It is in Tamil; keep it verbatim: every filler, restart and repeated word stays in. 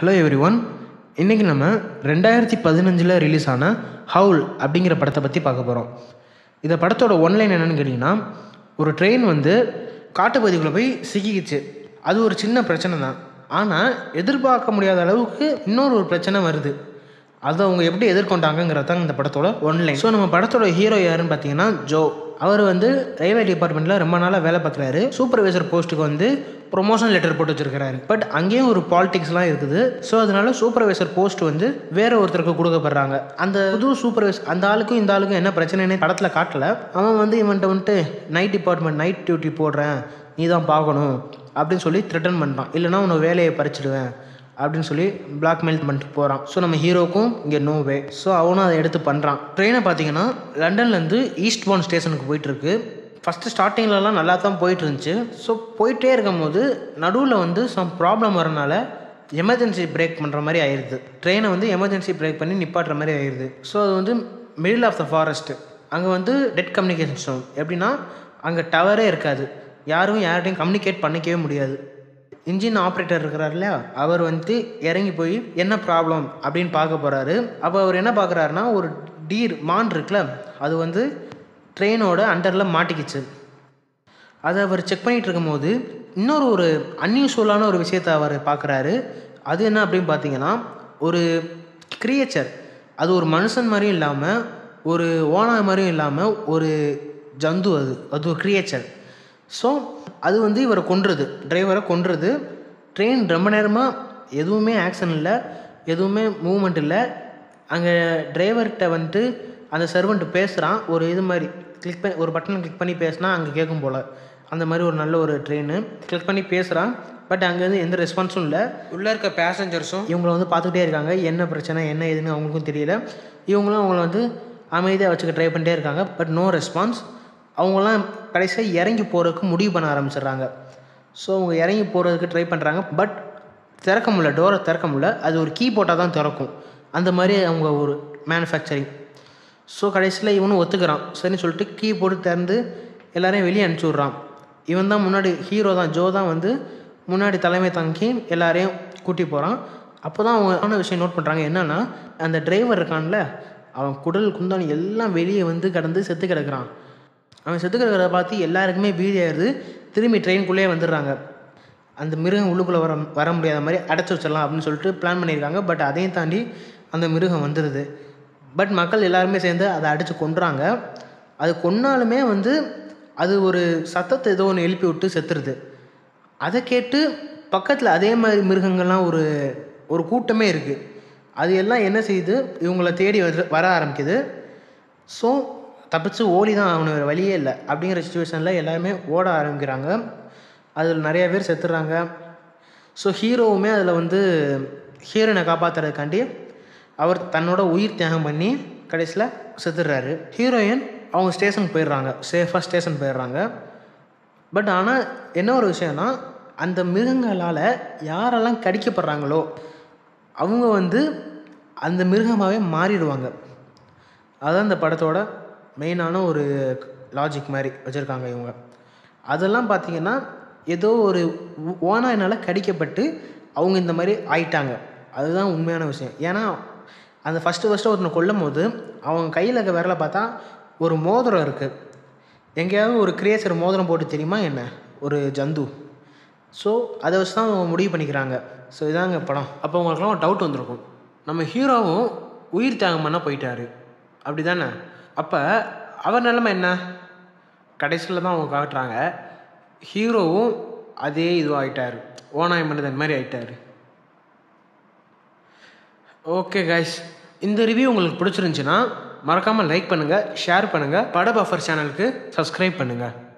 ஹலோ எவ்ரி ஒன், இன்றைக்கி நம்ம ரெண்டாயிரத்தி பதினஞ்சில் ரிலீஸ் ஆன ஹவுல் அப்படிங்கிற படத்தை பற்றி பார்க்க போகிறோம். இந்த படத்தோட ஒன்லைன் என்னென்னு கேட்டிங்கன்னா, ஒரு ட்ரெயின் வந்து காட்டுப்பகுதிக்குள்ளே போய் சிக்கிக்கிச்சு. அது ஒரு சின்ன பிரச்சனை தான். ஆனால் எதிர்பார்க்க முடியாத அளவுக்கு இன்னொரு ஒரு பிரச்சனை வருது. அதை அவங்க எப்படி எதிர்கொண்டாங்கிறது தான் இந்த படத்தோட ஒன்லைன். ஸோ நம்ம படத்தோட ஹீரோ யாருன்னு பார்த்தீங்கன்னா ஜோ. அவர் வந்து ரயில்வே டிபார்ட்மெண்ட்டில் ரொம்ப நாளாக வேலை பார்க்குறாரு. சூப்பர்வைசர் போஸ்ட்டுக்கு வந்து ப்ரொமோஷன் லெட்டர் போட்டு வச்சுருக்கிறாரு. பட் அங்கேயும் ஒரு பாலிடிக்ஸ்லாம் இருக்குது. ஸோ அதனால சூப்பர்வைசர் போஸ்ட் வந்து வேற ஒருத்தருக்கு கொடுக்கப்படுறாங்க. அந்த புது சூப்பர்வைசர் அந்த ஆளுக்கும் இந்த ஆளுக்கும் என்ன பிரச்சனைன்னு படத்தில் காட்டல. அவன் வந்து இவன்ட்ட வந்துட்டு நைட் டிபார்ட்மெண்ட் நைட் டியூட்டி போடுறேன், நீ தான் பார்க்கணும் அப்படின்னு சொல்லி த்ரெட்டன் பண்ணிட்டான். இல்லைனா உன்னை வேலையை பறிச்சிடுவேன் அப்படின்னு சொல்லி பிளாக்மெயில் பண்ணிட்டு போகிறான். ஸோ நம்ம ஹீரோக்கும் இங்கே நோ வே. ஸோ அவனும் அதை எடுத்து பண்ணுறான். ட்ரெயினை பார்த்தீங்கன்னா லண்டன்லேருந்து ஈஸ்ட் பவுண்ட் ஸ்டேஷனுக்கு போயிட்டுருக்கு. ஃபஸ்ட்டு ஸ்டார்டிங்லலாம் நல்லா தான் போயிட்டு இருந்துச்சு. ஸோ போயிட்டே இருக்கும் போது நடுவில் வந்து சம் ப்ராப்ளம் வரனால எமர்ஜென்சி பிரேக் பண்ணுற மாதிரி ஆயிடுது. ட்ரெயினை வந்து எமர்ஜென்சி பிரேக் பண்ணி நிப்பாட்டுற மாதிரி ஆயிடுது. ஸோ அது வந்து மிடில் ஆஃப் த ஃபாரஸ்ட்டு. அங்கே வந்து டெட் கம்யூனிகேஷன் ஸ்டோன். எப்படின்னா அங்கே டவரே இருக்காது, யாரும் யார்கிட்டையும் கம்யூனிகேட் பண்ணிக்கவே முடியாது. இன்ஜின் ஆப்ரேட்டர் இருக்கிறார் இல்லையா, அவர் வந்து இறங்கி போய் என்ன ப்ராப்ளம் அப்படின்னு பார்க்க போகிறாரு. அப்போ அவர் என்ன பார்க்குறாருன்னா, ஒரு டீர் மான் இருக்குல்ல, அது வந்து ட்ரெயினோட அண்டரில் மாட்டிக்கிச்சு. அதை அவர் செக் பண்ணிகிட்டு இருக்கும்போது இன்னொரு ஒரு அன்யூஸ்வலான ஒரு விஷயத்தை அவர் பார்க்குறாரு. அது என்ன அப்படின்னு பார்த்தீங்கன்னா, ஒரு கிரியேச்சர். அது ஒரு மனுஷன் மாதிரியும் இல்லாமல் ஒரு ஓனாய் மாதிரியும் இல்லாமல் ஒரு ஜந்து. அது அது ஒரு கிரியேச்சர். ஸோ அது வந்து இவரை கொன்றுது, டிரைவரை கொன்றுது. ட்ரெயின் ரொம்ப நேரமாக எதுவுமே ஆக்ஷன் இல்லை, எதுவுமே மூவ்மெண்ட் இல்லை. அங்கே டிரைவர்கிட்ட வந்துட்டு அந்த சர்வெண்ட் பேசுகிறான். ஒரு இது மாதிரி கிளிக் பண்ணி ஒரு பட்டனை கிளிக் பண்ணி பேசினா அங்கே கேட்கும் போல். அந்த மாதிரி ஒரு நல்ல ஒரு ட்ரெயின் கிளிக் பண்ணி பேசுகிறான். பட் அங்கேருந்து எந்த ரெஸ்பான்ஸும் இல்லை. உள்ளே இருக்க பேசஞ்சர்ஸும் இவங்களை வந்து பார்த்துக்கிட்டே இருக்காங்க. என்ன பிரச்சனை என்ன ஏதுன்னு அவங்களுக்கும் தெரியல. இவங்களும் அவங்கள வந்து அமைதியாக வச்சுக்க ட்ரை பண்ணிட்டே இருக்காங்க. But no response. அவங்களாம் கடைசியாக இறங்கி போகிறதுக்கு முடிவு பண்ண ஆரம்பிச்சிடுறாங்க. ஸோ அவங்க இறங்கி போகிறதுக்கு ட்ரை பண்ணுறாங்க. பட் திறக்க முடியல, டோரை திறக்க முடியல. அது ஒரு கீ போட்டால் தான் திறக்கும். அந்த மாதிரி அவங்க ஒரு மேனுஃபேக்சரிங். ஸோ கடைசியில் இவனும் ஒத்துக்கிறான். சரின்னு சொல்லிட்டு கீ போட்டு திறந்து எல்லாரையும் வெளியே அனுப்பிச்சி விட்றான். இவன் தான் முன்னாடி ஹீரோ தான், ஜோ தான் வந்து முன்னாடி தலைமை தாங்கி எல்லாரையும் கூட்டி போகிறான். அப்போ தான் அவங்க ஆன விஷயம் நோட் பண்ணுறாங்க. என்னென்னா, அந்த டிரைவர் இருக்கான்ல, அவன் குடல் குந்தாணி எல்லாம் வெளியே வந்து கடந்து செத்து கிடக்கிறான். அவன் செத்து கிடக்கிறத பார்த்து எல்லாருக்குமே பீதி ஆயிடுது. திரும்பி ட்ரெயின்குள்ளேயே வந்துடுறாங்க. அந்த மிருகம் உள்ளுக்குள்ளே வர வர முடியாத மாதிரி அடைச்சி வச்சிடலாம் அப்படின்னு சொல்லிட்டு பிளான் பண்ணியிருக்காங்க. பட் அதையும் தாண்டி அந்த மிருகம் வந்துடுது. பட் மக்கள் எல்லாருமே சேர்ந்து அதை அடித்து கொன்றாங்க. அது கொன்னாலுமே வந்து அது ஒரு சத்தத்தை ஏதோ ஒன்று எழுப்பி விட்டு செத்துருது. அதை கேட்டு பக்கத்தில் அதே மாதிரி மிருகங்கள்லாம் ஒரு ஒரு கூட்டமே இருக்குது. அது எல்லாம் என்ன செய்யுது, இவங்களை தேடி வர வர ஆரம்பிக்குது. ஸோ தப்பிச்சு ஓடி தான் அவனு வேறு வழியே இல்லை. அப்படிங்கிற சுச்சுவேஷனில் எல்லாருமே ஓட ஆரம்பிக்கிறாங்க. அதில் நிறையா பேர் செத்துடுறாங்க. ஸோ ஹீரோவுமே அதில் வந்து ஹீரோயினை காப்பாற்றுறதுக்காண்டி அவர் தன்னோட உயிர் தியாகம் பண்ணி கடைசியில் செத்துடுறாரு. ஹீரோயின் அவங்க ஸ்டேஷனுக்கு போயிடுறாங்க, சேஃபாக ஸ்டேஷன் போயிடுறாங்க. பட் ஆனால் என்ன ஒரு விஷயம்னா, அந்த மிருகங்களால் யாரெல்லாம் கடிக்கப்படுறாங்களோ அவங்க வந்து அந்த மிருகமாகவே மாறிடுவாங்க. அதுதான் இந்த படத்தோட மெயினான ஒரு லாஜிக் மாதிரி வச்சுருக்காங்க இவங்க. அதெல்லாம் பார்த்திங்கன்னா ஏதோ ஒரு ஓனாயினால் கடிக்கப்பட்டு அவங்க இந்த மாதிரி ஆயிட்டாங்க. அதுதான் உண்மையான விஷயம். ஏன்னா அந்த ஃபஸ்ட்டு ஃபஸ்ட்டு ஒருத்தனை கொல்லும் போது அவங்க கையில் இருக்க விரலை பார்த்தா ஒரு மோதிரம் இருக்குது. எங்கேயாவது ஒரு கிரியேச்சர் மோதிரம் போட்டு தெரியுமா என்ன, ஒரு ஜந்து. ஸோ அதை வச்சு தான் அவங்க முடிவு பண்ணிக்கிறாங்க. ஸோ இதாங்க படம். அப்போ உங்களுக்குலாம் ஒரு டவுட் வந்திருக்கும், நம்ம ஹீரோவும் உயிர் தியாகம் பண்ண போயிட்டாரு அப்படி தானே, அப்போ அவர் நிலைமை என்ன? கடைசியில் தான் அவங்க காட்டுறாங்க, ஹீரோவும் அதே இதுவாகிட்டார், ஓனாய் மனிதன் மாதிரி ஆகிட்டார். ஓகே கைஸ், இந்த ரிவ்யூ உங்களுக்கு பிடிச்சிருந்துச்சின்னா மறக்காமல் லைக் பண்ணுங்கள், ஷேர் பண்ணுங்கள், படபஃபர் சேனலுக்கு சப்ஸ்கிரைப் பண்ணுங்கள்.